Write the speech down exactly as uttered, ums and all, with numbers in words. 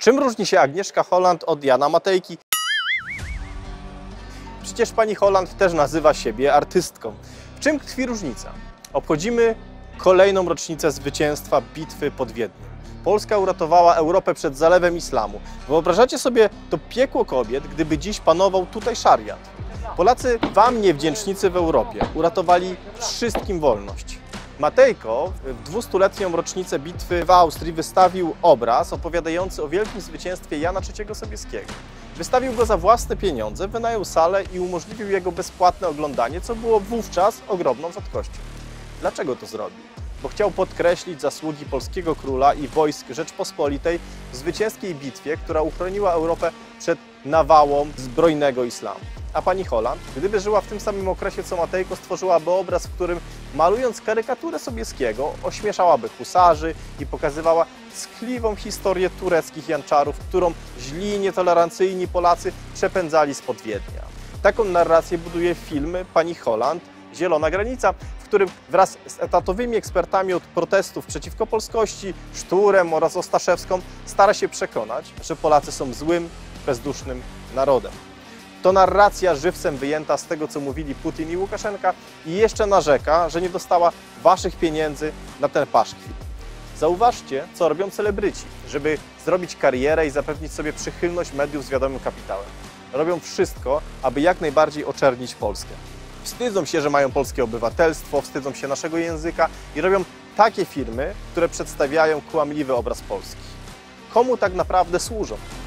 Czym różni się Agnieszka Holland od Jana Matejki? Przecież pani Holland też nazywa siebie artystką. W czym tkwi różnica? Obchodzimy kolejną rocznicę zwycięstwa bitwy pod Wiedniem. Polska uratowała Europę przed zalewem islamu. Wyobrażacie sobie to piekło kobiet, gdyby dziś panował tutaj szariat? Polacy, wam niewdzięcznicy w Europie, uratowali wszystkim wolność. Matejko w dwustuletnią rocznicę bitwy w Austrii wystawił obraz opowiadający o wielkim zwycięstwie Jana trzeciego Sobieskiego. Wystawił go za własne pieniądze, wynajął salę i umożliwił jego bezpłatne oglądanie, co było wówczas ogromną rzadkością. Dlaczego to zrobił? Bo chciał podkreślić zasługi polskiego króla i wojsk Rzeczpospolitej w zwycięskiej bitwie, która uchroniła Europę przed nawałą zbrojnego islamu. A pani Holland, gdyby żyła w tym samym okresie co Matejko, stworzyłaby obraz, w którym malując karykaturę Sobieskiego, ośmieszałaby husarzy i pokazywała ckliwą historię tureckich janczarów, którą źli, nietolerancyjni Polacy przepędzali spod Wiednia. Taką narrację buduje film pani Holland Zielona granica, w którym wraz z etatowymi ekspertami od protestów przeciwko polskości, Szturem oraz Ostaszewską stara się przekonać, że Polacy są złym, bezdusznym narodem. To narracja żywcem wyjęta z tego, co mówili Putin i Łukaszenka, i jeszcze narzeka, że nie dostała waszych pieniędzy na ten paszkwil. Zauważcie, co robią celebryci, żeby zrobić karierę i zapewnić sobie przychylność mediów z wiadomym kapitałem. Robią wszystko, aby jak najbardziej oczernić Polskę. Wstydzą się, że mają polskie obywatelstwo, wstydzą się naszego języka i robią takie filmy, które przedstawiają kłamliwy obraz Polski. Komu tak naprawdę służą?